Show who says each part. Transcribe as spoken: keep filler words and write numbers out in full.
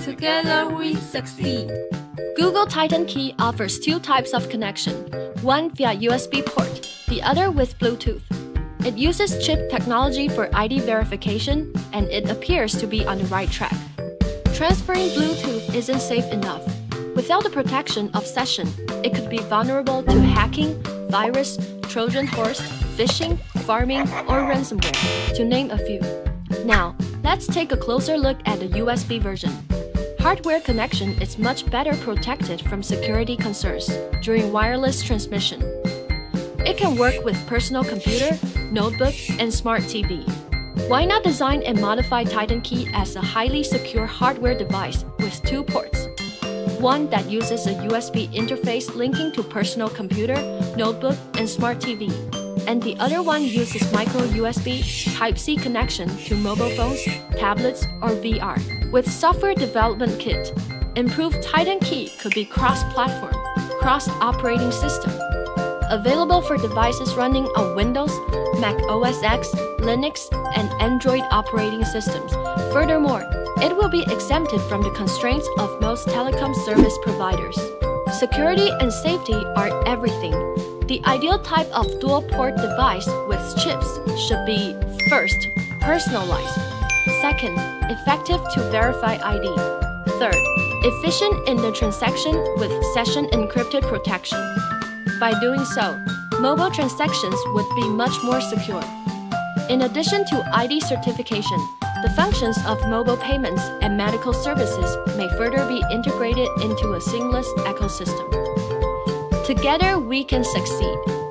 Speaker 1: Together we succeed.
Speaker 2: Google Titan Key offers two types of connection, one via U S B port, the other with Bluetooth. It uses chip technology for I D verification, and it appears to be on the right track. Transferring Bluetooth isn't safe enough. Without the protection of session, it could be vulnerable to hacking, virus, Trojan Horse, phishing, Pharming, or ransomware, to name a few. Now, let's take a closer look at the U S B version. Hardware connection is much better protected from security concerns during wireless transmission. It can work with personal computer, notebook, and smart T V. Why not design and modify Titan Key as a highly secure hardware device with two ports? One that uses a U S B interface linking to personal computer, notebook, and smart T V. And the other one uses micro U S B Type C connection to mobile phones, tablets, or V R. With software development kit, improved Titan Key could be cross-platform, cross-operating system. Available for devices running on Windows, Mac O S X, Linux, and Android operating systems. Furthermore, it will be exempted from the constraints of most telecom service providers. Security and safety are everything. The ideal type of dual-port device with chips should be, first, personalized. Second, effective to verify I D. Third, efficient in the transaction with session encrypted protection. By doing so, mobile transactions would be much more secure. In addition to I D certification, the functions of mobile payments and medical services may further be integrated into a seamless ecosystem. Together we can succeed.